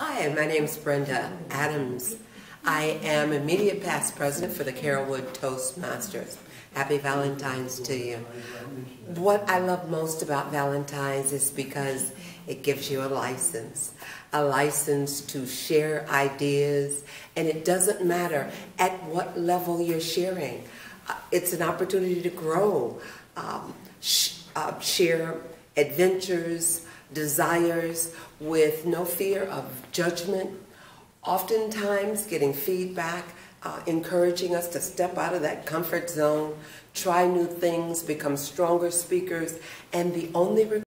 Hi, my name is Brenda Adams. I am immediate past president for the Carrollwood Toastmasters. Happy Valentine's to you. What I love most about Valentine's is because it gives you a license to share ideas, and it doesn't matter at what level you're sharing. It's an opportunity to grow, share adventures, desires with no fear of judgment, oftentimes getting feedback, encouraging us to step out of that comfort zone, try new things, become stronger speakers, and the only